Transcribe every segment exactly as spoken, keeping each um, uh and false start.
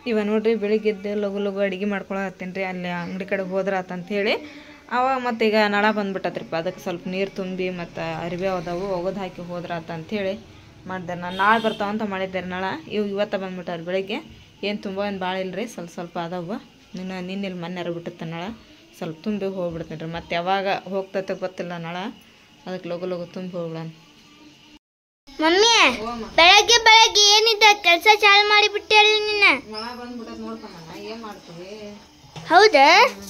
ಇವ ನೋಡ್ರಿ ಬೆಳಿಗ್ಗೆದ್ದು ಲಗು ಲಗು ಅಡುಗೆ ಮಾಡ್ಕೊಳತ್ತೀನಿ ರೀ ಅಲ್ಲಿ ಅಂಗಡಿ ಕಡೆ ಹೋದ್ರಾತಂತ ಹೇಳಿ ಅವಾಗ ಮತ್ತು ಈಗ ನಳ ಬಂದ್ಬಿಟ್ಟತ್ರಿಪ್ಪ ಅದಕ್ಕೆ ಸ್ವಲ್ಪ ನೀರು ತುಂಬಿ ಮತ್ತು ಅರಿವೆ ಅದಾವು ಒಗದು ಹಾಕಿ ಹೋದ್ರಾತ ಅಂಥೇಳಿ ಮಾಡಿದೆ ನಾನು ನಾಳೆ ಬರ್ತಾವಂತ ಮಾಡಿದ್ದೆ ನಳ ಇವು ಇವತ್ತು ಬಂದ್ಬಿಟ್ಟಾರೆ ಬೆಳಿಗ್ಗೆ ಏನು ತುಂಬ ಏನು ಭಾಳ ಇಲ್ಲರಿ ಸ್ವಲ್ಪ ಸ್ವಲ್ಪ ಅದಾವು ನಿನ್ನ ನಿನ್ನೆಲ್ಲಿ ಮೊನ್ನೆ ಬಿಟ್ಟುತ್ತೆ ನಳ ಸ್ವಲ್ಪ ತುಂಬಿ ಹೋಗ್ಬಿಡ್ತೀನಿ ರೀ ಮತ್ತು ಯಾವಾಗ ಹೋಗ್ತೈತೆ ಗೊತ್ತಿಲ್ಲ ನಳ ಅದಕ್ಕೆ ಲಗು ಲಗು ತುಂಬಿ ಹೋಗ್ಬಿಡೋಣ ಮಮ್ಮಿ ಬೆಳಗ್ಗೆ ಬೆಳಗ್ಗೆ ಏನಿದೆ ಕೆಲಸ ಚಾಲು ಮಾಡಿಬಿಟ್ಟೆ ನಿನ್ನ ನಳ ಬಂದ್ಬಿಟ್ಟದ್ ನೋಡ್ತಾನ ಏನು ಮಾಡ್ತೀವಿ ಹೌದಾ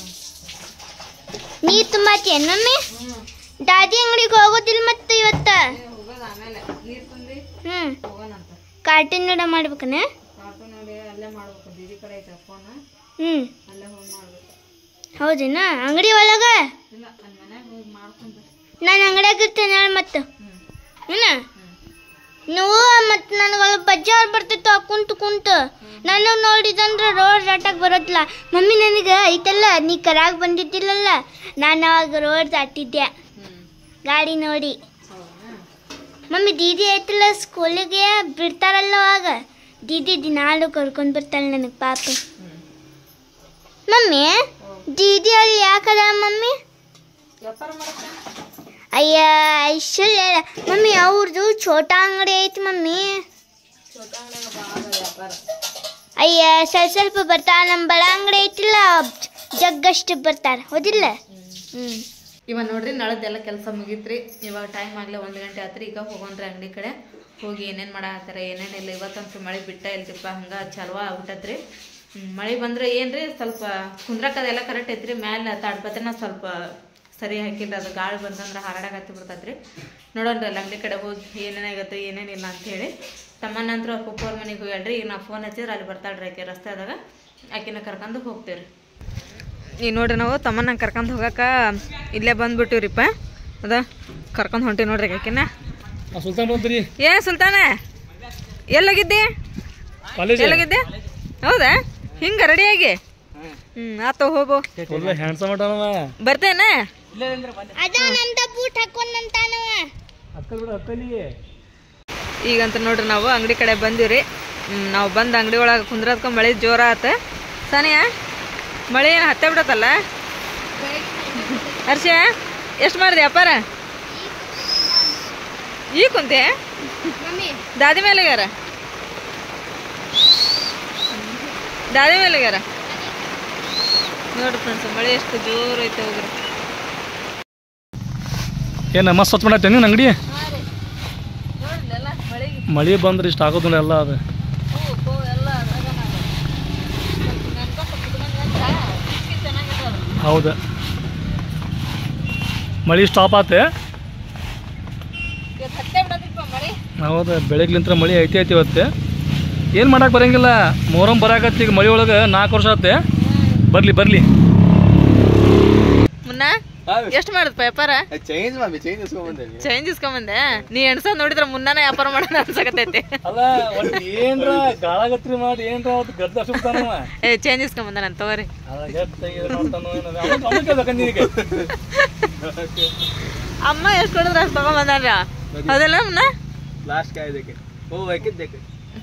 ನೀರು ತುಂಬಾತಿ ಮಮ್ಮಿ ದಾದಿ ಅಂಗಡಿಗೆ ಹೋಗೋದಿಲ್ಲ ಮತ್ತೆ ಇವತ್ತ ಹೋಗೋದು ಆಮೇಲೆ ನೀರು ತುಂಬಿ ಹ್ಞೂ ಹೋಗೋಣಂತ ಕಾರ್ಟೂನ್ ನೋಡ ಮಾಡ್ಬೇಕನ ಕಾರ್ಟೂನ್ ನೋಡಿ ಅಲ್ಲೇ ಮಾಡ್ಬೇಕು ದೀದಿ ಕಡೆ ಐತೆ ಫೋನ್ ಹ್ಞೂ ಅಲ್ಲೇ ಹೋಗಿ ಮಾಡ್ಬೇಕು ಹೌದೇನಾ ಅಂಗಡಿ ಒಳಗ ಇಲ್ಲ ಅಲ್ಲಿ ಮನ್ಯಾಗ ಹೋಗಿ ಮಾಡ್ಕೊಂಡು ನಾನು ಅಂಗಡಿಯಾಗ ಇರ್ತೇನೆ ಹೇಳಿ ಮತ್ತೆ ಹ್ಞೂ ನೀವು ಮತ್ತು ನನಗೆ ಬಜ್ಜಾರ್ ಬರ್ತಿತ್ತು ಕುಂತು ಕುಂತು ನನಗೆ ನೋಡಿದಂದ್ರೆ ರೋಡ್ ದಾಟಕ್ಕೆ ಬರೋದಿಲ್ಲ ಮಮ್ಮಿ ನನಗೆ ಐತಲ್ಲ ನೀ ಕರಾಗ ಬಂದಿದ್ದಿಲ್ಲಲ್ಲ ನಾನು ಅವಾಗ ರೋಡ್ ದಾಟಿದ್ದೆ ಗಾಡಿ ನೋಡಿ ಮಮ್ಮಿ ದೀದಿ ಐತಲ್ಲ ಸ್ಕೂಲಿಗೆ ಬಿಡ್ತಾರಲ್ಲ ಅವಾಗ ದೀದಿ ದಿನಾಲು ಕರ್ಕೊಂಡು ಬರ್ತಾಳೆ ನನಗೆ ಪಾಪ ಮಮ್ಮಿ ದೀದಿ ಅಲ್ಲಿ ಯಾಕದ ಮಮ್ಮಿ ಅಯ್ಯ ಐಶ್ವರ್ಯ ಮಮ್ಮಿ ಅವ್ರದ್ದು ಛೋಟಾ ಅಂಗಡಿ ಐತಿ ಮಮ್ಮಿ ಅಯ್ಯ ಸ್ವಲ್ಪ ಸ್ವಲ್ಪ ಬರ್ತಾರ ನಮ್ಮ ಬಡ ಅಂಗಡಿ ಐತಿಲ್ಲ ಜಗ್ಗಷ್ಟು ಬರ್ತಾರೆ ಹೌದಿಲ್ಲ ಹ್ಞೂ ಇವಾಗ ನೋಡ್ರಿ ನಳದ್ದೆಲ್ಲ ಕೆಲಸ ಮುಗೀತ್ರಿ ಇವಾಗ ಟೈಮ್ ಆಗಲೇ ಒಂದು ಗಂಟೆ ಆತ್ರಿ ಈಗ ಹೋಗೋಣ್ರಿ ಅಂಗಡಿ ಕಡೆ ಹೋಗಿ ಏನೇನು ಮಾಡಾಕತ್ತಾರೆ ಏನೇನಿಲ್ಲ ಇವತ್ತಂತೂ ಮಳೆ ಬಿಟ್ಟ ಇಲ್ರಿಪ್ಪ ಹಂಗೆ ಚಲೋ ಆಗ್ಬಿಟ್ಟತ್ರಿ ಮಳೆ ಬಂದರೆ ಏನು ರೀ ಸ್ವಲ್ಪ ಕುಂದ್ರಕ್ಕದೆಲ್ಲ ಕರೆಕ್ಟ್ ಐತ್ರಿ ಮ್ಯಾಲೆ ತಾಡ್ಪತ್ರಿನ ಸ್ವಲ್ಪ ಸರಿ ಹಾಕಿಲ್ಲ ಅದು ಗಾಳಿ ಬಂದಂದ್ರೆ ಹಾರಾಡಕತ್ತಿ ಬಿಡ್ತೈತ್ರಿ ನೋಡೋಣ ಅಲ್ಲಿ ಅಂಗಡಿ ಕಡೆ ಹೋಗಿ ಏನೇನಾಗತ್ತೆ ಏನೇನಿಲ್ಲ ಅಂಥೇಳಿ ತಮ್ಮನ ನಂತರ ಪಪ್ಪವ್ರ ಮನೆಗೆ ಹೋಗ್ಯಾಳ್ರಿ ಈಗ ನಾವು ಫೋನ್ ಹಚ್ಚಿದ್ರೆ ಅಲ್ಲಿ ಬರ್ತಾಳ್ರಿ ಆಕೆ ರಸ್ತೆದಾಗ ಆಕಿನ ಕರ್ಕೊಂಡು ಹೋಗ್ತೀವಿ ಈಗ ನೋಡ್ರಿ ನಾವು ತಮ್ಮನ್ನ ಕರ್ಕೊಂಡು ಹೋಗಕ್ಕೆ ಇಲ್ಲೇ ಬಂದ್ಬಿಟ್ಟಿವ್ರಿಪ್ಪ ಅದ ಕರ್ಕೊಂಡು ಹೊಂಟಿ ನೋಡ್ರಿ ಆಕಿನ ಏ ಸುಲ್ತಾನ ಎಲ್ಲೋಗಿದ್ದೆ ಎಲ್ಲೋಗಿದ್ದೆ ಹೌದಾ ಹಿಂಗೆ ರೆಡಿಯಾಗಿ ಹ್ಞೂ ಆತ ಹೋಗು ಬರ್ತೇನೆ ಈಗಂತ ನೋಡ್ರಿ ನಾವು ಅಂಗಡಿ ಕಡೆ ಬಂದಿವ್ರಿ ನಾವು ಬಂದು ಅಂಗಡಿ ಒಳಗೆ ಕುಂದ್ರದ್ಕೊಂಡು ಮಳೆ ಜೋರ ಆತ ಸಾನಿಯ ಮಳೆ ಏನು ಹತ್ತೆ ಬಿಡತ್ತಲ್ಲ ಹರ್ಷ ಎಷ್ಟು ಮಾಡಿದೆ ಅಪ್ಪಾರ ಈಗ ಕುಂತೆ ದಾದಿ ಮೇಲೆಗಾರ ದಾದಿ ಮೇಲೆಗಾರ ನೋಡ್ರಿ ಫ್ರೆಂಡ್ಸ್ ಮಳೆ ಎಷ್ಟು ಜೋರು ಐತೆ ಹೋಗ್ರಿ ಏನು ಮಸ್ತ್ ಸ್ವಚ್ಛ ಮಾಡತ್ತೆ ನೀನು ಅಂಗಡಿ ಮಳೆ ಬಂದ್ರೆ ಇಷ್ಟ ಆಗೋದಿಲ್ಲ ಎಲ್ಲ ಅದು ಹೌದು ಮಳೆ ಸ್ಟಾಪ್ ಆತೆ ಹೌದು ಬೆಳಗ್ಲಿಂತ್ರ ಮಳೆ ಐತಿ ಐತಿ ಇವತ್ತು ಏನು ಮಾಡಕ್ಕೆ ಬರೋಂಗಿಲ್ಲ ಮೊಹರಂ ಬರಾಕತ್ತಿ ಈಗ ಮಳೆ ಒಳಗೆ ನಾಲ್ಕು ವರ್ಷ ಆತೆ ಬರ್ಲಿ ಬರ್ಲಿ ಮುನ್ನ ಎಷ್ಟು ಮಾಡುತ್ತ ವ್ಯಾಪಾರ ಚೇಂಜ್ ಮಾಡಿ ಚೇಂಜ್ ಇಸ್ಕೊಂಬಂದೆ ಚೇಂಜ್ ಇಸ್ಕೊಂಬಂದೆ ನೀ ಎಣ್ಸ ನೋಡಿದ್ರೆ ಮುನ್ನಾನ ವ್ಯಾಪಾರ ಮಾಡೋಣ ಅನ್ಸಕತ್ತೈತಿ ಅಲ್ಲ ಒಟ್ಟು ಏನ್ರ ಗಾಳಗತ್ರಿ ಮಾಡಿ ಏನ್ರ ಅವತ್ತು ಗದ್ದ ಅಷ್ಟುತ್ತಾನವ ಏ ಚೇಂಜ್ ಇಸ್ಕೊಂಬಂದ ನಾನು ತಗೋರಿ ಅಮ್ಮ ಎಷ್ಟು ಕೊಡಿದ್ರೆ ಅಷ್ಟು ತಗೊಂಬಂದಾರ ಹೌದಲ್ಲ ಮುನ್ನ ಲಾಸ್ಟ್ ಕಾಯ್ದಕ್ಕೆ ಓ ಹಾಕಿದ್ದಕ್ಕೆ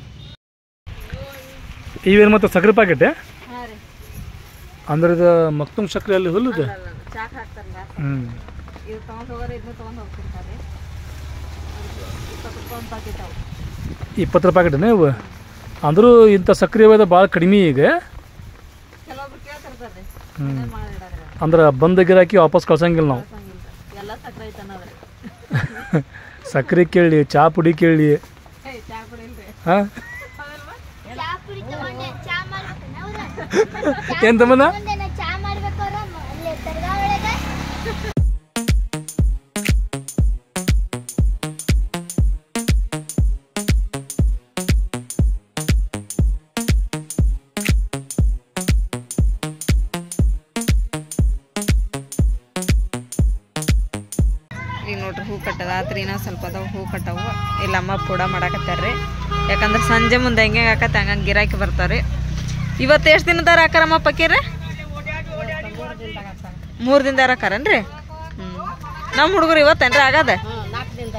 ಇವೇನು ಮತ್ತೆ ಸಕ್ಕರೆ ಪ್ಯಾಕೆಟ್ ಅಂದ್ರೆ ಇದು ಮಕ್ತುಮ್ ಸಕ್ಕರೆ ಅಲ್ಲಿ ಹುಲ್ಲುದು ಚಾಕ್ ಹಾಕ್ತಾರಲ್ಲ ಹ್ಞೂ ಇದು ತೊಗೊಂಡು ಹೋಗೋರು ಇದನ್ನ ತೊಗೊಂಡು ಹೋಗ್ತಿರ್ತಾರೆ ಇಪ್ಪತ್ತು ರೂಪಾಯಿ ಒಂದು ಪ್ಯಾಕೆಟ್ ಅವು ಇಪ್ಪತ್ತು ರೂಪಾಯಿ ಪ್ಯಾಕೆಟ್ನೇ ಇವು ಅಂದರೂ ಇಂಥ ಸಕ್ಕರೆ ಹೋದ ಭಾಳ ಕಡಿಮೆ ಈಗ ಕೆಲವೊಬ್ರು ಕೇಳ್ತಿರ್ತದೆ ಹ್ಞೂ ಮಾಡಿಡೋದ್ರೆ ಅಂದ್ರೆ ಬಂದ ಗಿರಾಕಿ ವಾಪಸ್ ಕಳ್ಸಂಗಿಲ್ಲ ನಾವು ಎಲ್ಲ ಸಕ್ಕರೆ ಐತೆ ಅನ್ನೋದ್ರೆ ಸಕ್ಕರೆ ಕೇಳಿ ಚಾ ಪುಡಿ ಕೇಳಿ ಚಾ ಪುಡಿ ಇಲ್ರಿ ಹಾಂ ಏನು ತಮ್ಮನ ಚಾ ಮಾಡ್ಬೇಕವ್ರ ಅಲ್ಲೇ ದರ್ಗಾ ಒಳಗೆ ಈಗ ನೋಡ್ರಿ ಹೂ ಕಟ್ಟದ ಆತ್ರಿ ಇನ್ನೂ ಸ್ವಲ್ಪ ಅದಾವ ಹೂ ಕಟ್ಟವು ಇಲ್ಲಮ್ಮ ಪೂಡ ಮಾಡಾಕತ್ತಾರ್ರಿ ಯಾಕಂದ್ರೆ ಸಂಜೆ ಮುಂದೆ ಹೆಂಗೆ ಹಾಕತ್ತೆ ಹಂಗಂಗೆ ಗಿರಾಕಿ ಬರ್ತಾವ್ರಿ ಇವತ್ತು ಎಷ್ಟು ದಿನದಾರ ಹಾಕಾರಮ್ಮ ಪಕ್ಕೀರಿ ಮೂರು ದಿನದಾರ ಹಾಕಾರನ್ರಿ ಹ್ಞೂ ನಮ್ಮ ಹುಡುಗರು ಇವತ್ತೇನ್ರಿ ಆಗದ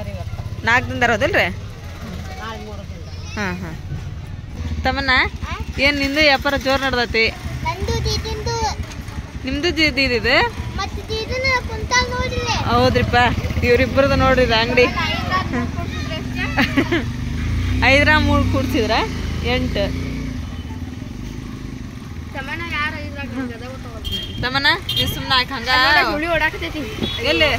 ನಾಲ್ಕು ದಿನದಾರ ಹೋದಿಲ್ರಿ ಹಾಂ ಹಾಂ ತಮ್ಮನ್ನ ಏನು ನಿಂದು ವ್ಯಾಪಾರ ಜೋರು ನಡ್ದೈತಿ ನಂದು ದೀದಿಂದು ನಿಮ್ದು ಜೀದಿದೆ ಮತ್ತೆ ದೀದಿನ ಕುಂತಾಗ ನೋಡ್ರಿ ಹೌದ್ರಿಪ್ಪ ಇವ್ರಿಬ್ರದ್ದು ನೋಡ್ರಿ ಅಂಗಡಿ ಐದರ ಮೂರು ಕೂಡ್ಸಿದ್ರ ಎಂಟು ತಮ್ಮನ ಯಾರು ಇದ್ರಾಗ ತಮ್ಮನ ನೀವು ಸುಮ್ಮನೆ ಹಾಕಿ ಹಂಗ ಹುಳಿ ಓಡಾಕತೈತಿ ಎಲ್ಲಿ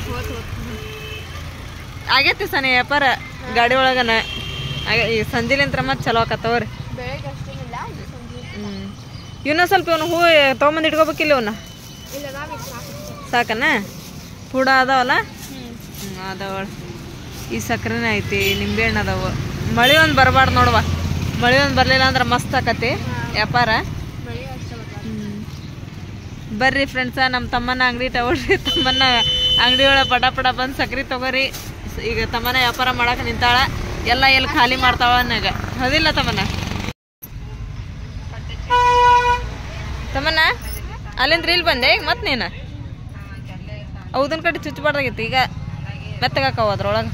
ಆಗೈತಿ ಸನಿ ವ್ಯಾಪಾರ ಗಾಡಿ ಒಳಗನ ಈ ಸಂಜಿಲಿಂತ್ರ ಮತ್ತೆ ಚಲೋ ಆಕತ್ತವ್ರಿ ಬೆಳಗ್ಗೆ ಅಷ್ಟೇನಿಲ್ಲ ಹ್ಞೂ ಇವನ್ನ ಸ್ವಲ್ಪ ಇವನು ಹೂ ತೊಗೊಂಬಂದು ಇಟ್ಕೋಬೇಕಿಲ್ಲ ಇವನ್ನ ಸಾಕನ ಪೂಡ ಅದಾವಲ್ಲ ಹ್ಞೂ ಅದಾವಳ ಈ ಸಕ್ಕರೆನೇ ಐತಿ ನಿಂಬೆಹಣ್ಣು ಅದಾವು ಮಳೆ ಒಂದು ಬರಬಾರ್ದು ನೋಡುವ ಮಳೆ ಒಂದು ಬರಲಿಲ್ಲ ಅಂದ್ರೆ ಮಸ್ತ್ ಆಕತಿ ವ್ಯಾಪಾರ ಬರ್ರಿ ಫ್ರೆಂಡ್ಸ ನಮ್ಮ ತಮ್ಮನ ಅಂಗಡಿ ತಗೊಳ್ರಿ ತಮ್ಮನ ಅಂಗಡಿ ಒಳಗೆ ಪಟ ಪಟ ಬಂದು ಸಕ್ರೆ ತಗೋರಿ ಈಗ ತಮ್ಮನ ವ್ಯಾಪಾರ ಮಾಡಕ್ಕೆ ನಿಂತಾಳ ಎಲ್ಲ ಎಲ್ಲಿ ಖಾಲಿ ಮಾಡ್ತಾವ ಅನ್ನಗ ಹೌದಿಲ್ಲ ತಮ್ಮನ ತಮ್ಮನ ಅಲ್ಲಿಂದ ರೀಲ್ ಬಂದೆ ಈಗ ಮತ್ತೆ ನೀನು ಹೌದನ್ ಕಡೆ ಚುಚ್ಚಬಾರ್ದಾಗಿತ್ತು ಈಗ ಮೆತ್ತಗಾಕವ ಅದ್ರೊಳಗೆ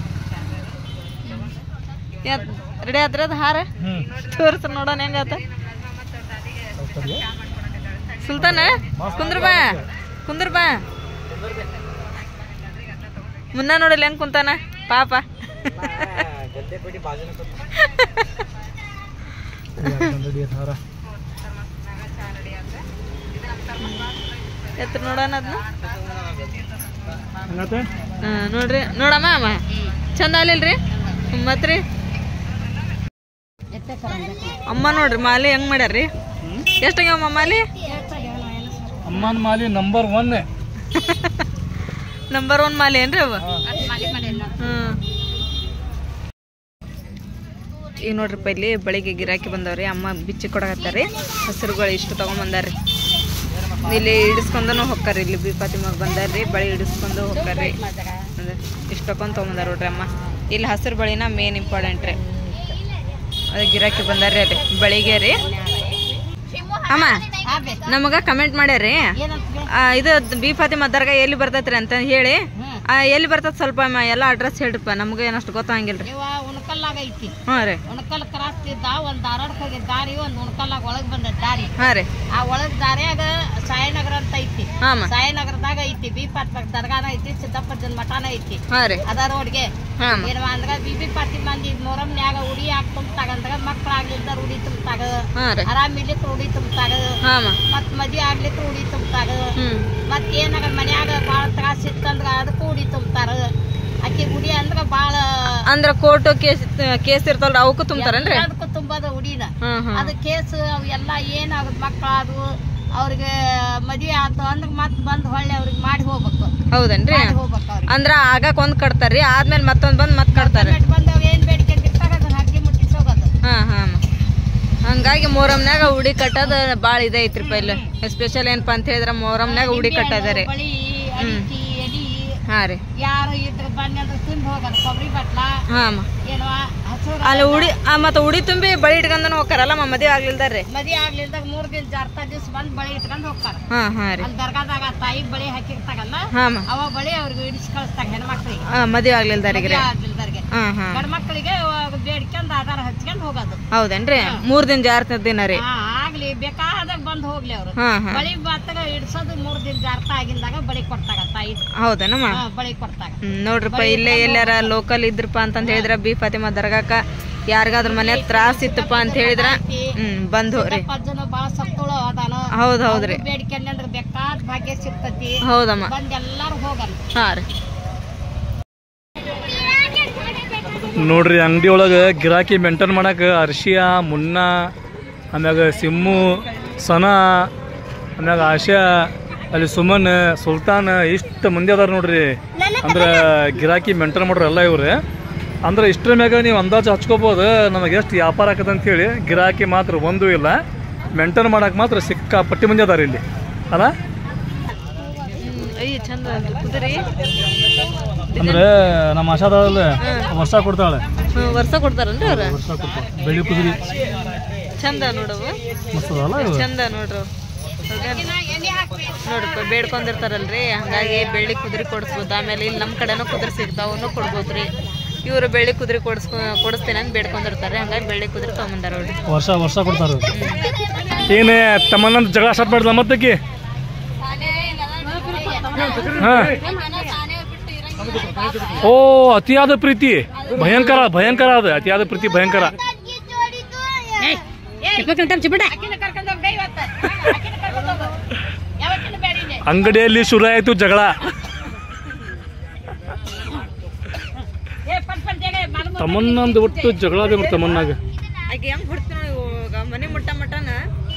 ರೆಡಿ ಆದ್ರೆ ಅದು ಹಾರ ತೋರ್ಸ ನೋಡೋಣ ಹೆಂಗಾತ ಸುಲ್ತಾನ ಕುಂದ್ರ ಬಾ ಕುಂದ್ರ ಬಾ ಮುನ್ನ ನೋಡಿಲ್ಲ ಹೆಂಗ್ ಕುಂತಾನ ಪಾಪ ಎತ್ರ ನೋಡೋಣ ಅದನ್ನ ಹಾ ನೋಡ್ರಿ ನೋಡಮ್ಮ ಅಮ್ಮ ಚಂದ ಅಲ್ಲಿಲ್ರಿ ಮತ್ರಿ ಅಮ್ಮ ನೋಡ್ರಿ ಮಾಲಿ ಹೆಂಗ್ ಮಾಡ್ಯಾರ್ರಿ ಎಷ್ಟಾಗ್ಯಾವಮ್ಮ ಮಾಲಿ ಅಮ್ಮನ ಮಾಲಿ ನಂಬರ್ ಒನ್ ನಂಬರ್ ಒನ್ ಮಾಲಿ ಏನ್ರಿ ಅವ ಹ್ಮ್ ಈಗ ನೋಡ್ರಿಪ್ಪ ಇಲ್ಲಿ ಬೆಳಿಗ್ಗೆ ಗಿರಾಕಿ ಬಂದವ್ರಿ ಅಮ್ಮ ಬಿಚ್ಚಿ ಕೊಡಕತ್ತಾರಿ ಹಸಿರುಗಳು ಇಷ್ಟು ತಗೊಂಬಂದಾರ್ರಿ ಇಲ್ಲಿ ಹಿಡಿಸ್ಕೊಂಡನು ಹೊಕ್ಕಾರಿ ಇಲ್ಲಿ ಬೀಪಾತಿಮಾಗ ಬಂದಾರ್ರಿ ಬಳಿ ಹಿಡಿಸ್ಕೊಂಡು ಹೊಕ್ಕಾರಿ ಇಷ್ಟು ತಗೊಂಡ್ ತೊಗೊಂಬಂದಾರ ನೋಡ್ರಿ ಅಮ್ಮ ಇಲ್ಲಿ ಹಸಿರು ಬಳಿನ ಮೇನ್ ಇಂಪಾರ್ಟೆಂಟ್ ರೀ ಅದೇ ಗಿರಾಕಿ ಬಂದಾರ್ರಿ ಅದೇ ಬೆಳಿಗ್ಗೆ ರೀ ಅಮ್ಮ ನಮಗ ಕಮೆಂಟ್ ಮಾಡ್ಯಾರಿ ಇದು ಬಿ ಫಾತಿಮಾ ದರ್ಗಾ ಎಲ್ಲಿ ಬರ್ತೈತ್ರಿ ಅಂತ ಹೇಳಿ ಎಲ್ಲಿ ಬರ್ತದ ಸ್ವಲ್ಪ ಎಲ್ಲ ಅಡ್ರೆಸ್ ಹೇಳ್ರಿಪ್ಪ ನಮ್ಗೆ ಏನಷ್ಟು ಗೊತ್ತಾಗಿಲ್ರಿ ಉಣಕಲ್ಲಾಗ ಐತಿ ಹಾ ರೀ ಉಣಕಲ್ ಕ್ರಾಸ್ ಇದ್ದ ಒಂದ್ ಧಾರವಾಡಕ್ಕೆ ಹೋಗಿದ್ದ ದಾರಿ ಒಂದ್ ಉಣಕಲ್ಲಾಗ ಒಳಗ್ ಬಂದ ದಾರಿ ಹಾ ರೀ ಆ ಒಳಗ್ ದಾರಿಯಾಗ ಸಾಯಿನಗರ ಅಂತ ಐತಿ ಹಾಮ ಸಾಯಿನಗರದಾಗ ಐತಿ ಬಿ ಫಾತಿಮಾ ದರ್ಗಾನ ಐತಿ ಸಿದ್ದಪ್ಪನ ಮಠಾನ ಐತಿ ಹಾ ರೀ ಅದ ರೋಡ್ಗೆ ಹಾಮ ಏನವ ಅಂದ್ರ ಬಿಬಿ ಫಾತಿಮಾ ಮಂದಿ ಮೊರಮ್ನ್ಯಾಗ ಉಡಿ ಹಾಕ್ ತುಂಬತಾಗಂದಾಗ ಮಕ್ಳಾಗ್ಲಿದ್ದ ಉಡಿ ತುಂಬತಾಗ ಹಾ ರೀ ಆರಾಮ್ ಇರ್ಲಿಕ್ಕೆ ಉಡಿ ತುಂಬತಾಗ ಹಾಮ ಮತ್ ಮದ್ವಿ ಆಗ್ಲಿಕ್ಕೆ ಉಡಿ ತುಂಬತಾಗ ಹ್ಮ್ ಮತ್ ಏನಾಗ ಮನ್ಯಾಗ ಬಾಳ ತ್ರಾಸ ಇತ್ತಂದ್ರ ಅದಕ್ಕೂ ಉಡಿ ತುಂಬತಾರ ಅಕ್ಕಿ ಉಡಿ ಅಂದ್ರ ಬಾಳ ಅಂದ್ರ ಕೋರ್ಟ್ ಕೇಸ್ ಕೇಸ್ ಇರ್ತಾವಲ್ರಿ ಅವಕ್ಕೂ ತುಂಬ್ತಾರೇನ್ರಿ ಅದಕ್ಕೂ ತುಂಬದ ಉಡಿನ ಹ್ಮ್ ಹ್ಮ್ ಅದ ಕೇಸ್ ಅವ್ ಎಲ್ಲಾ ಏನಾಗದ್ ಮಕ್ಕಳಾದ್ವು ಅವ್ರಿಗೆ ಮದ್ವಿ ಆತು ಅಂದ್ರ ಮತ್ ಬಂದ್ ಹೊಳ್ಳಿ ಅವ್ರಿಗೆ ಮಾಡಿ ಹೋಗ್ಬೇಕು ಹೌದೇನ್ರಿ ಹೋಗ್ಬೇಕು ಅವ್ರಿಗೆ ಅಂದ್ರ ಆಗಾಕ ಒಂದ್ ಕಟ್ತಾರ್ರಿ ಆದ್ಮೇಲೆ ಮತ್ತೊಂದ್ ಬಂದ್ ಮತ್ ಕಟ್ತಾರ ಬಂದವ್ ಏನ್ ಬೇಡಿಕೆ ಇರ್ತಾರ ಅದನ್ನ ಹಕ್ಕಿ ಮುಟ್ಟಿಸ್ ಹೋಗೋದು ಹಾ ಹಾ ಹಂಗಾಗಿ ಮೊಹರಂನ್ಯಾಗ ಉಡಿ ಕಟ್ಟೋದು ಭಾಳ ಇದೆ ಐತ್ರಿಪ್ಪ ಇಲ್ಲಿ ಎಸ್ಪೆಷಲ್ ಏನಪ್ಪಾ ಅಂತ ಹೇಳಿದ್ರ ಮೊಹರಂನ್ಯಾಗ ಉಡಿ ಕಟ್ಟೋದರಿ ಬಳಿ ಅಡಿಕಿ ಎಡಿ ಹಾ ರೀ ಯಾರು ಇದ್ರ ಬನ್ನಿ ಅಂದ್ರೆ ತುಂಬ ಹೋಗೋದು ಕೊಬ್ಬರಿ ಬಟ್ಲ ಹಾ ಏನೋ ಹಸಿರು ಅಲ್ಲಿ ಉಡಿ ಮತ್ತ ಉಡಿ ತುಂಬಿ ಬಳಿ ಇಟ್ಕೊಂಡನು ಹೋಗ್ತಾರಲ್ಲ ಮದ್ವೆ ಆಗ್ಲಿಲ್ದಾರ್ರಿ ಮದಿ ಆಗ್ಲಿಲ್ದಾಗ ಮೂರ್ ದಿನ ಜಾರ್ತಾ ದಿವ್ಸ ಬಂದ್ ಬಳಿ ಇಟ್ಕೊಂಡ್ ಹೋಗ್ತಾರ ಹಾ ಹಾ ರೀ ಅಲ್ಲಿ ದರ್ಗಾದಾಗ ತಾಯಿ ಬಳಿ ಹಾಕಿರ್ತಾಗಲ್ಲ ಹಾ ಅವ ಬಳಿ ಅವ್ರಿಗೆ ಇಡಿಸಿ ಕಳಿಸ್ತಾಗ ಹೆಣ್ಮಕ್ಳಿಗೆ ಮದ್ವೆ ಆಗ್ಲಿಲ್ದಾರಿಗೆ ಆಗ್ಲಿಲ್ದಾರಿಗೆ ಹಾ ಹಾ ಗಂಡ್ಮಕ್ಳಿಗೆ ಬೇಡ್ಕೊಂಡ್ ಆಧಾರ ಹಚ್ಕೊಂಡ್ ಹೋಗೋದು ಹೌದೇನ್ರಿ ಮೂರ್ ದಿನ ಜಾರ್ತ ದಿನ ರೀ ಹಾ ಆಗ್ಲಿ ಬೇಕಾದಾಗ ಬಂದ್ ಹೋಗ್ಲಿ ಅವ್ರು ಹಾ ಹಾ ಬಳಿ ಬತ್ತಾಗ ಇಡ್ಸೋದು ಮೂರ್ ದಿನ ಜಾರ್ತಾ ಆಗಿಂದಾಗ ಬಳಿ ಕೊಡ್ತಾಗ ತಾಯಿ ಹೌದೇನಮ್ಮ ಬಳಿ ಕೊಡ್ತಾಗ ನೋಡ್ರಿಪ್ಪ ಇಲ್ಲೇ ಎಲ್ಲಾರ ಲೋಕಲ್ ಇದ್ರಪ್ಪ ಅಂತಂದ್ ಹೇಳಿದ್ರ ಬಿ ಫಾತಿಮಾ ದರ್ಗಾಕ ಯಾರಿಗಾದ್ರ ಮನೆ ತ್ರಾಸ ಇತ್ತಪ್ಪ ಅಂತ ಹೇಳಿದ್ರ ಹ್ಮ್ ಬಂದ್ ಹೋಗ್ರಿ ಜನ ಬಾಳ ಸತ್ತುಳು ಅದಾನ ಹೌದ್ ಹೌದ್ರಿ ಬೇಡಿಕೆ ಅಂದ್ರೆ ಬೇಕಾದ ಭಾಗ್ಯ ಸಿಗ್ತತಿ ಹೌದಮ್ಮ ಬಂದ್ ಎಲ್ಲಾರು ಹೋಗಲ್ಲ ಹಾ ರೀ ನೋಡ್ರಿ ಅಂಗಡಿ ಒಳಗೆ ಗಿರಾಕಿ ಮೇಂಟೈನ್ ಮಾಡಕ್ಕೆ ಅರ್ಶಿಯಾ ಮುನ್ನ ಆಮ್ಯಾಗ ಸಿಮ್ಮು ಸನಾ ಆಮ್ಯಾಗ ಆಶಾ ಅಲ್ಲಿ ಸುಮನ್ ಸುಲ್ತಾನ್ ಇಷ್ಟು ಮಂದಿ ಅದಾರ ನೋಡ್ರಿ ಅಂದ್ರೆ ಗಿರಾಕಿ ಮೇಂಟೈನ್ ಮಾಡ್ರಿ ಎಲ್ಲ ಇವ್ರಿ ಅಂದ್ರೆ ಇಷ್ಟರ ಮ್ಯಾಗ ನೀವು ಅಂದಾಜು ಹಚ್ಕೋಬೋದು ನಮಗೆ ಎಷ್ಟು ವ್ಯಾಪಾರ ಆಕತ್ತೆ ಅಂತ ಹೇಳಿ ಗಿರಾಕಿ ಮಾತ್ರ ಒಂದೂ ಇಲ್ಲ ಮೇಂಟೈನ್ ಮಾಡಕ್ಕೆ ಮಾತ್ರ ಸಿಕ್ಕಾಪಟ್ಟಿ ಮಂದಿ ಅದಾರ ಇಲ್ಲಿ ಅಲ್ಲ ಅಯ್ಯ ಚಂದ ಕುದುರಿ ಅಂದ್ರೆ ನಮ್ಮ ಆಶಾದಲ್ಲ ವರ್ಷ ಕೊಡ್ತಾಳೆ ವರ್ಷ ಕೊಡ್ತಾರನ್ರಿ ಅವ್ರ ವರ್ಷ ಕೊಡ್ತಾಳೆ ಬೆಳ್ಳಿ ಕುದುರಿ ಚಂದ ನೋಡವ ಮಸ್ತದಲ್ಲ ಚಂದ ನೋಡ್ರಿ ನೋಡ್ರಿ ಬೇಡ್ಕೊಂಡಿರ್ತಾರಲ್ರಿ ಹಂಗಾಗಿ ಬೆಳ್ಳಿ ಕುದುರೆ ಕೊಡಿಸ್ಬೋದು ಆಮೇಲೆ ಇಲ್ಲಿ ನಮ್ಮ ಕಡೆನೂ ಕುದುರೆ ಸಿಗ್ತಾವನು ಕೊಡ್ಬೋದ್ರಿ ಇವರು ಬೆಳ್ಳಿ ಕುದುರೆ ಕೊಡಿಸ್ಕೊ ಕೊಡಿಸ್ತೇನೆ ಅಂತ ಬೇಡ್ಕೊಂಡಿರ್ತಾರೆ, ಹಂಗಾಗಿ ಬೆಳ್ಳಿ ಕುದುರೆ ತೊಗೊಂಬಂದಾರ ಅವ್ರಿ. ವರ್ಷ ವರ್ಷ ಕೊಡ್ತಾರ. ಏನೇ ತಮ್ಮನ್ನ ಜಗಳ ಸ್ಟಾರ್ಟ್ ಮಾಡಿದ ಮತ್ತಕ್ಕೆ? ಹಾ. ಓ ಅತಿಯಾದ ಪ್ರೀತಿ ಭಯಂಕರ ಭಯಂಕರ ಅದು ಅತಿಯಾದ ಪ್ರೀತಿ ಭಯಂಕರ. ಅಂಗಡಿಯಲ್ಲಿ ಶುರು ಆಯ್ತು ಜಗಳ. ತಮ್ಮನ್ನಂದು ಒಟ್ಟು ಜಗಳ ಅದೇ ಬಿಡ್ತ ತಮ್ಮನ್ನಾಗ. ಮನೆ ಮುಟ್ಟ ಮಟನ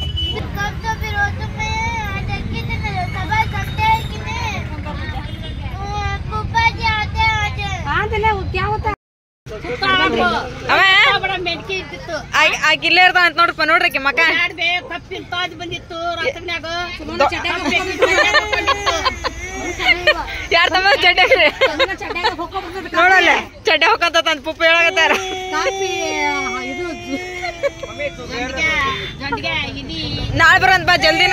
ಇಲ್ಲೇ ಇರ್ತಾವ ಅಂತ ನೋಡ್ರಪ್ಪ. ನೋಡ್ರಿ ಮಕ್ಕ ಯಾರ ತಮ್ಮ ಚಡ್ಡೆ ನೋಡಲ್ಲ ಚಡ್ಡೆ ಹೋಗಂತ ಪುಪ್ಪ ಹೇಳಕತ್ತಾರ. ನಾಳೆ ಬರಂತ ಬಾ ಜಲ್ದಿನ.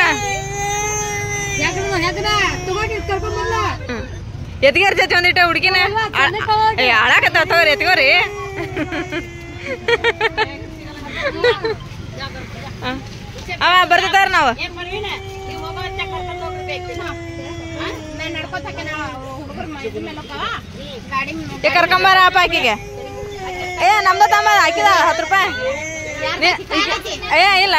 ಎತ್ಗಾರ ಜೊತೆ ಒಂದಿಟ್ಟ ಹುಡುಗಿನ ಹಾಳಾಕತ್ತಾವ ತಗೋರಿ ಎತ್ಗೋರಿ. ಅವ ಬರ್ತಾರ ನಾವು ಕರ್ಕೊಂಬಾರ ಅಪ್ಪ ಆಕಿಗೆ. ಏ ನಮ್ದ ತಮ್ಮ ಹಾಕಿದ ಹತ್ತು ರೂಪಾಯಿ. ಏ ಇಲ್ಲ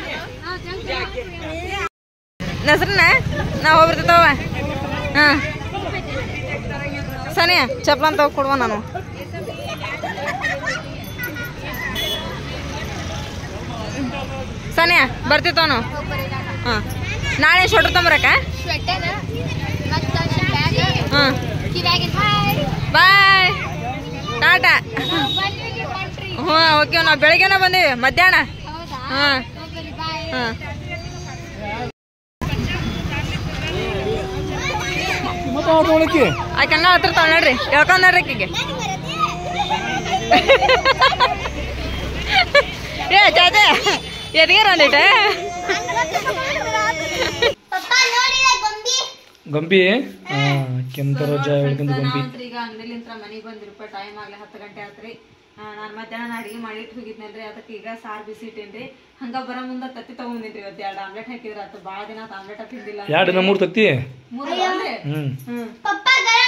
ನಸ್ರನ ನಾವು ಹೋಗ್ಬಿಡ್ತಿತ್ತವ. ಹಾ ಸನಿ ಚಪ್ಲನ್ ತಗೋ ಕೊಡುವ ನಾನು. ಸನಿಯಾ ಬರ್ತಿತ್ತವನು. ಹಾಂ ನಾಳೆ ಶೊಟ್ರ್ ತೊಂಬರಕ್ಕ. ಹಾಂ ಬಾಯ್ ಟಾಟಾ. ಹ್ಞೂ ಓಕೆ ನಾವು ಬೆಳಗ್ಗೆನ ಬಂದೀವಿ ಮಧ್ಯಾಹ್ನ. ಹಾಂ ಹಾಂ ಆಕೆ ಹಂಗ ಹತ್ರ ತಾಳ ನೋಡ್ರಿ ಹೇಳ್ಕೊಂಡ್ರಿ ಆಕಿಗೆ. ಏ ಜಾತೆ ಎದ್ಗೇರ ಒಂದಿಟ ಗೊಂಬಿ ಕೆಂಪರೋಜ ಹೇಳ್ಕೊಂಡು ಗೊಂಬಿ. ಈಗ ಅಂಗಡಿಲಿಂತ ಮನೆಗೆ ಬಂದಿರಪ್ಪ. ಟೈಮ್ ಆಗ್ಲಿ ಹತ್ತು ಗಂಟೆ ಆತ್ರಿ. ನಾನು ಮಧ್ಯಾಹ್ನ ಅಡಿಗೆ ಮಾಡಿಟ್ಟು ಹೋಗಿದ್ನಲ್ರಿ, ಅದಕ್ಕೆ ಈಗ ಸಾರು ಬಿಸಿ ಇಟ್ಟೇನ್ರಿ. ಹಂಗ ಬರ ಮುಂದ ತತ್ತಿ ತಗೊಂಡಿನ್ರಿ. ಇವತ್ತು ಎರಡು ಆಮ್ಲೆಟ್ ಹಾಕಿದ್ರ ಆತು. ಭಾಳ ದಿನ ಆಮ್ಲೆಟ್ ತಿಂದಿಲ್ಲ. ಎರಡು ದಿನ ಮೂರು ತತ್ತಿ ಹ್ಮ್ ಪಪ್ಪ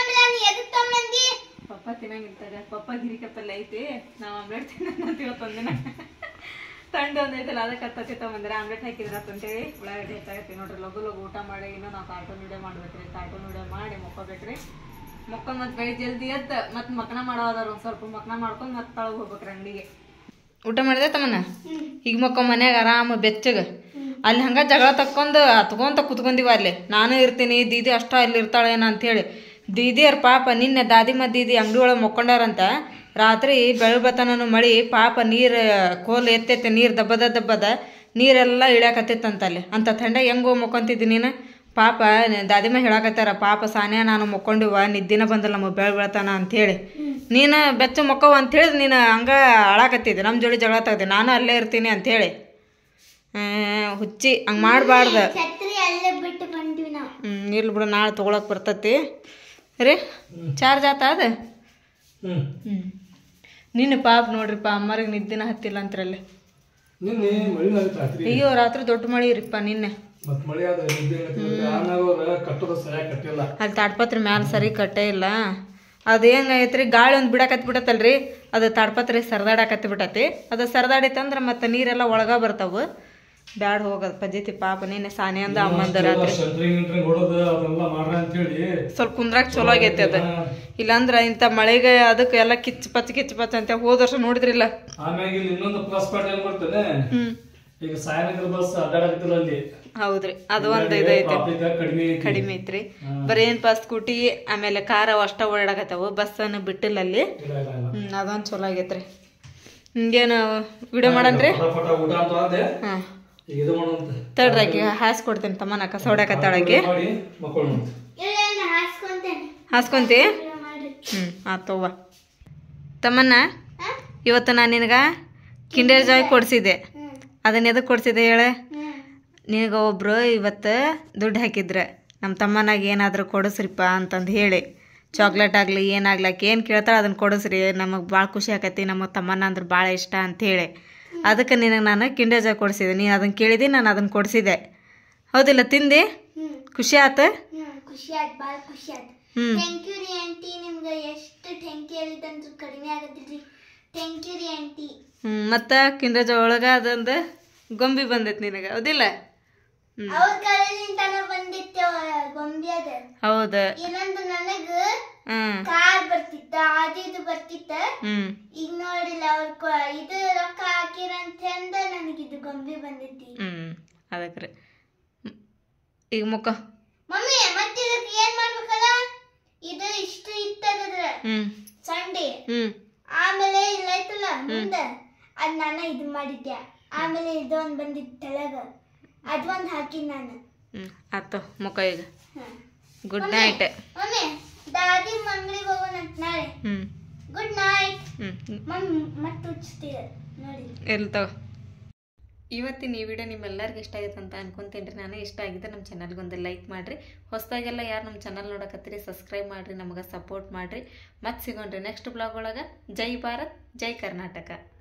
ತಿನ್ನಂಗಿರ್ತಾರೆ. ಪಪ್ಪ ಗಿರಿಕಪ್ಪಲ್ಲ ಐತಿ, ನಾವ್ ಆಮ್ಲೆಟ್ ತಿನ್ನಂತೀವತ್ತೊಂದಿನ ತಂಡ ಒಂದೈತಲ್ಲ ಅದಕ್ಕೆ ತತ್ತಿ ತಗೊಂಡ್ರೆ ಆಮ್ಲೆಟ್ ಹಾಕಿದ್ರ ಅಂತೇಳಿ ಉಳ್ಳಾಗಡ್ಡಿ ಹೆಚ್ಚಾಗತ್ತಿ ನೋಡ್ರಿ. ಲಘು ಲಘು ಊಟ ಮಾಡಿ ಇನ್ನೂ ನಾವು ಕಾರ್ಟೂನ್ ವಿಡಿಯೋ ಮಾಡ್ಬೇಕ್ರಿ. ಕಾರ್ಟೂನ್ ವಿಡಿಯೋ ಮಾಡಿ ಮಕ್ಕೋಬೇಕ್ರಿ. ಮಕ್ಕೊಂಡ್ ಮತ್ ಬೆಳಿಗ್ಗೆ ಜಲ್ದಿ ಎದ್ದ ಮತ್ ಮಕ್ನ ಮಾಡೋದಾರ ಒಂದ್ ಸ್ವಲ್ಪ ಮಕ್ನ ಮಾಡ್ಕೊಂಡ್ ಮತ್ ತಳಗ್ ಹೋಗ್ಬೇಕ್ರಿ ಅಂಗಡಿಗೆ. ಊಟ ಮಾಡಿದೆ ತಮ್ಮನ ಈಗ ಮಕ್ಕೊಂಡ್ ಮನ್ಯಾಗ ಆರಾಮ ಬೆಚ್ಚಗ. ಅಲ್ಲಿ ಹಂಗ ಜಗಳ ತಕ್ಕೊಂಡ್ ಹತ್ಕೊಂತ ಕುತ್ಕೊಂಡಿವ ಅಲ್ಲಿ. ನಾನು ಇರ್ತೀನಿ, ದೀದಿ ಅಷ್ಟ ಅಲ್ಲಿ ಇರ್ತಾಳೇನ ಅಂತ ಹೇಳಿ. ದೀದಿಯರ್ ಪಾಪ ನಿನ್ನೆ ದಾದಿಮ ದೀದಿ ಅಂಗಡಿ ಒಳಗೆ ಮಕ್ಕೊಂಡಾರಂತ. ರಾತ್ರಿ ಬೆಳಬತನೂ ಮಳಿ ಪಾಪ ನೀರು ಕೋಲ್ ಎತ್ತೈತೆ, ನೀರು ದಬ್ಬದ ದಬ್ಬದ ನೀರೆಲ್ಲ ಇಳ್ಯಾಕತ್ತೈತಂತ ಅಲ್ಲಿ. ಅಂತ ಥಂಡ ಹೆಂಗೋ ಮಕ್ಕೊಂತಿದ್ದಿ ನೀನು. ಪಾಪ ದಾದಿಮ ಹೇಳಕತ್ತಾರ, ಪಾಪ ಸಾನ್ಯಾ ನಾನು ಮಕ್ಕೊಂಡಿವ, ನಿದ್ದಿನ ಬಂದಲ್ಲ ನಮಗೆ ಬೆಳ ಬೆಳತಾನ ಅಂಥೇಳಿ. ನೀನು ಬೆಚ್ಚ ಮಕ್ಕವ ಅಂಥೇಳಿ ನೀನು ಹಂಗ ಅಳಾಕತ್ತಿದ್ದೆ. ನಮ್ಮ ಜೋಡಿ ಜಗಳ ತಗದೆ ನಾನು ಅಲ್ಲೇ ಇರ್ತೀನಿ ಅಂಥೇಳಿ. ಹುಚ್ಚಿ ಹಂಗೆ ಮಾಡಬಾರ್ದು. ಹ್ಞೂ ಇರ್ಲಿ ಬಿಡು, ನಾಳೆ ತೊಗೊಳಕ್ಕೆ ಬರ್ತೈತಿ ರೀ. ಚಾರ್ಜ್ ಆತ ಅದು. ಹ್ಞೂ ನಿನ್ನ ಪಾಪ ನೋಡ್ರಿಪ್ಪ ಅಮ್ಮರಿಗೆ ನಿದ್ದಿನ ಹತ್ತಿಲ್ಲ ಅಂತ್ರಲ್ಲಿ. ಅಯ್ಯೋ ರಾತ್ರಿ ದೊಡ್ಡ ಮಳಿ ಇರಿಪ್ಪ ನಿನ್ನೆ. ಅಲ್ಲಿ ತಾಡ್ಪತ್ರಿ ಮ್ಯಾಲ ಸರಿ ಕಟ್ಟೇ ಇಲ್ಲ. ಅದು ಹೆಂಗೈತ್ರಿ, ಗಾಳಿ ಒಂದು ಬಿಡಾಕತ್ತಿ ಬಿಡತ್ತಲ್ರಿ, ಅದು ತಾಡ್ಪತ್ರಿ ಸರದಾಡಕತ್ತಿ ಬಿಟ್ಟತಿ. ಅದು ಸರದಾಡಿತಂದ್ರೆ ಮತ್ತೆ ನೀರೆಲ್ಲ ಒಳಗ ಬರ್ತಾವ. ಬ್ಯಾಡ ಹೋಗೋದು ಪದ್ಧತಿ. ಪಾಪ ನಿನ್ನೆ ಸಾನೆ ಅಂದ ಅಮ್ಮಂದ ರಾತ್ರಿ ಸ್ವಲ್ಪ ಕುಂದ್ರಾಕ್ ಚಲೋ ಆಗೈತಿ ಅದು. ಇಲ್ಲಾಂದ್ರ ಇಂಥ ಮಳೆಗೆ ಅದಕ್ಕೆ ಎಲ್ಲ ಕಿಚ್ ಪಚ್ ಕಿಚ್ ಪಚ್ ಅಂತ ಹೋದ ವರ್ಷ ನೋಡಿದ್ರಿಲ್ಲ. ಹೌದ್ರಿ, ಅದು ಒಂದು ಇದೈತಿ ಕಡಿಮೆ ಐತ್ರಿ. ಬರೀ ಏನಪ್ಪ ಸ್ಕೂಟಿ ಆಮೇಲೆ ಕಾರ ಅಷ್ಟ ಓಡಾಡಕತ್ತಾವ, ಬಸ್ ಅನ್ನು ಬಿಟ್ಟಿಲ್ಲ ಅಲ್ಲಿ. ಹ್ಮ್ ಅದೊಂದು ಚಲೋ ಆಗೈತ್ರಿ. ಹಿಂಗೇನು ವಿಡಿಯೋ ಮಾಡನ್ರಿ. ಹಾ ತಡ್ರಾಕಿ ಹಾಸ್ಕೊಡ್ತೇನೆ ತಮ್ಮನ ಕಸ ಹೊಡ್ಯಾಕತ್ತಾಳಕಿ. ಹಾಸ್ಕೊಂತಿ? ಹ್ಞೂ ಆತವ್ವ. ತಮ್ಮನ್ನ ಇವತ್ತು ನಾನು ನಿನಗೆ ಕಿಂಡರ್ ಜಾಯ್ ಕೊಡಿಸಿದ್ದೆ. ಅದನ್ನ ಎದಕ್ಕೆ ಕೊಡಿಸಿದೆ ಹೇಳ? ನಿನಗೆ ಒಬ್ರು ಇವತ್ತು ದುಡ್ಡು ಹಾಕಿದ್ರೆ ನಮ್ಮ ತಮ್ಮನಾಗ ಏನಾದರೂ ಕೊಡಿಸ್ರಿಪ್ಪ ಅಂತಂದು ಹೇಳಿ ಚಾಕ್ಲೇಟ್ ಆಗಲಿ ಏನಾಗ್ಲಕ್ಕೆ ಏನು ಕೇಳ್ತಾಳೆ ಅದನ್ನು ಕೊಡಿಸ್ರಿ, ನಮಗೆ ಭಾಳ ಖುಷಿ ಆಕೈತಿ, ನಮ್ಮ ತಮ್ಮನ ಅಂದ್ರೆ ಭಾಳ ಇಷ್ಟ ಅಂಥೇಳಿ. ಅದಕ್ಕೆ ನಿನಗೆ ನಾನು ಕಿಂಡರ್ ಜಾಯ್ ಕೊಡಿಸಿದೆ. ನೀನು ಅದನ್ನು ಕೇಳಿದೆ, ನಾನು ಅದನ್ನು ಕೊಡಿಸಿದೆ. ಹೌದಿಲ್ಲ? ತಿಂದು ಖುಷಿ ಆಯ್ತು? ಖುಷಿ ಆಯ್ತು, ಭಾಳ ಖುಷಿ ಆಯ್ತು. ಹ್ಞೂ ಥ್ಯಾಂಕ್ ಯು ರೀ ಆಂಟಿ, ನಿಮ್ಗೆ ಎಷ್ಟು ಥ್ಯಾಂಕ್ ಯು ಹೇಳಿದಂದ್ರೂ ಕಡಿಮೆ ಆಗತ್ತಿಲ್ರಿ. ಥ್ಯಾಂಕ್ ಯು ರೀ ಆಂಟಿ. ಹ್ಞೂ ಮತ್ತು ಕಿಂಡರ್ ಜಾಯ್ ಒಳಗೆ ಅದೊಂದು ಗೊಂಬಿ ಬಂದೈತಿ ನಿನಗೆ, ಹೌದಿಲ್ಲ? ಹ್ಞೂ ಅವ್ರ ಕಾಲದಿಂದಾನ ಬಂದಿತ್ತು ಗೊಂಬಿ ಅದ. ಹೌದು. ಇನ್ನೊಂದು ನನಗ ಹ್ಞೂ ಕಾರ್ ಬರ್ತಿತ್ತ, ಅದು ಇದು ಬರ್ತಿತ್ತ. ಹ್ಞೂ ಈಗ ನೋಡಿಲ್ಲ ಅವ್ರ ಇದು ರೊಕ್ಕ ಹಾಕಿರಂತಂದ ನನಗಿದು ಗೊಂಬಿ ಬಂದೈತಿ. ಹ್ಞೂ ಅದಕ್ಕೆ ರೀ. ಈಗ ಮುಖ ಮಮ್ಮಿ ಮತ್ತೆ ಇದಕ್ಕೆ ಏನ್ ಮಾಡ್ಬೇಕಲ್ಲ, ಇದು ಇಷ್ಟು ಇತ್ತದ್ರ ಹ್ಞೂ ಸಂಡೆ, ಹ್ಞೂ ಆಮೇಲೆ ಇಲ್ಲ ಐತಲ್ಲ ಮುಂದೆ ಅದ್ ನಾನು ಇದು ಮಾಡಿದ್ದೆ. ಆಮೇಲೆ ಇದೊಂದು ಬಂದಿತ್ತು ತೆಳಗ, ಅದೊಂದು ಹಾಕಿದ್ ನಾನು. ಹ್ಞೂ ಆಯ್ತು ಮುಖ ಈಗ. ಹ. Good night. ಮಮ್ಮಿ ದಾದಿ ಅಂಗಡಿಗೆ ಹೋಗೋಣ ನಾಳೆ. ಹ್ಞೂ ಗುಡ್ ನೈಟ್. ಹ್ಞೂ ಮಮ್ಮಿ ಮತ್ತೆ ಹುಚ್ತೀರ ನೋಡಿ. ಎಲ್ಲಿ ತಗೋ. ಇವತ್ತಿನ ಈ ವಿಡಿಯೋ ನಿಮ್ಮೆಲ್ಲರಿಗೂ ಇಷ್ಟ ಆಗಿದೆ ಅಂತ ಅನ್ಕೊಂತೀನಿ ರೀ. ನಾನು ಇಷ್ಟ ಆಗಿದ್ದೆ ನಮ್ಮ ಚಾನಲ್ಗೆ ಒಂದು ಲೈಕ್ ಮಾಡಿರಿ. ಹೊಸದಾಗೆಲ್ಲ ಯಾರು ನಮ್ಮ ಚಾನಲ್ ನೋಡಕತ್ತೀರಿ ಸಬ್ಸ್ಕ್ರೈಬ್ ಮಾಡಿರಿ, ನಮಗೆ ಸಪೋರ್ಟ್ ಮಾಡಿರಿ. ಮತ್ತೆ ಸಿಗೋಣ್ರಿ ನೆಕ್ಸ್ಟ್ ಬ್ಲಾಗ್ ಒಳಗೆ. ಜೈ ಭಾರತ್, ಜೈ ಕರ್ನಾಟಕ.